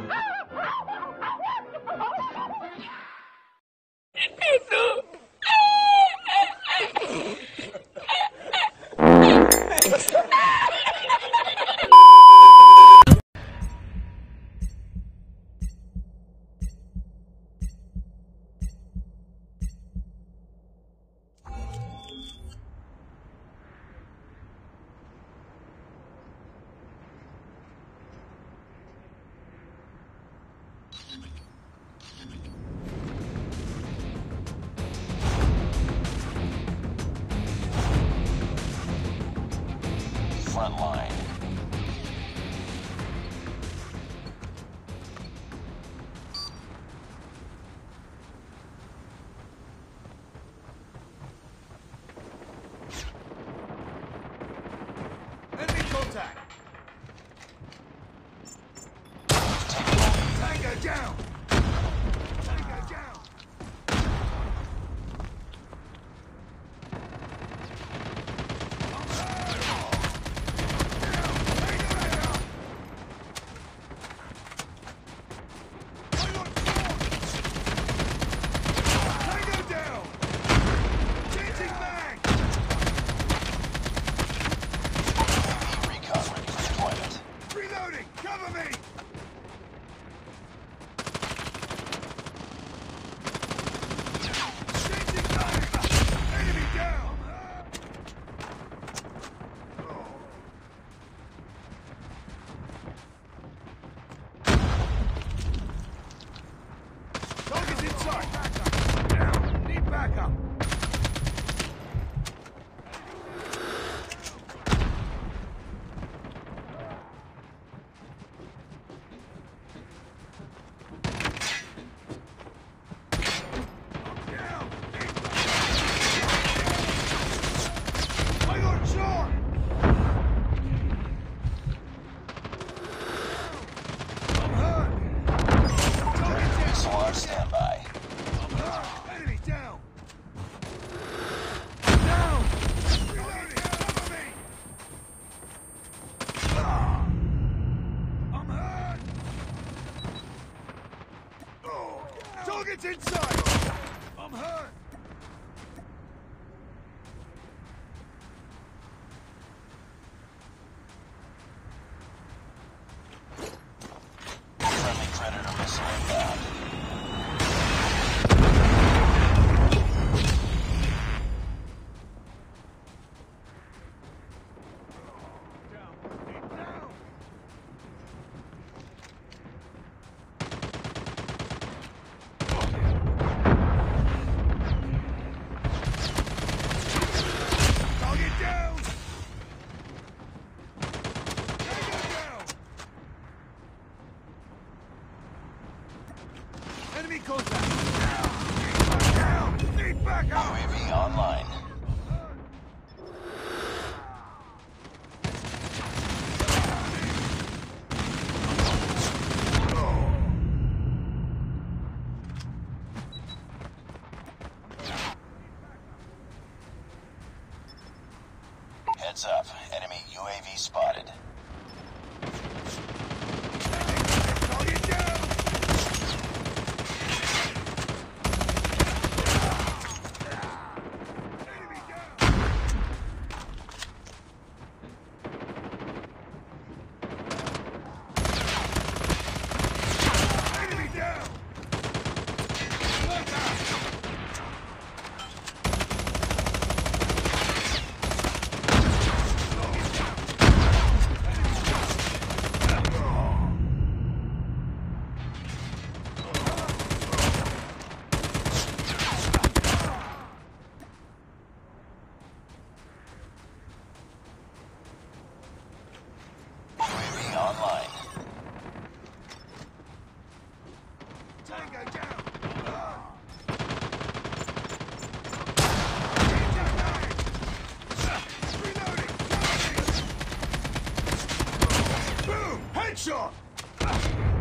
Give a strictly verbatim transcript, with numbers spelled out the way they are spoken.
Front line. Enemy contact! Tango down! Tango down! Backup! I got shot! I'm hurt! Missile on standby. I'm hurt! Enemy down! Down! Reloading! Cover me! Ah! I'm hurt! Oh! Target's inside! I'm hurt! Friendly Predator missile inbound. Enemy contact! Down! Down! Need backup! U A V online. Heads up. Enemy U A V spotted. Target down! Enemy down! Enemy down! Look out! U A V online. Tango down! Reloading! Boom! Headshot!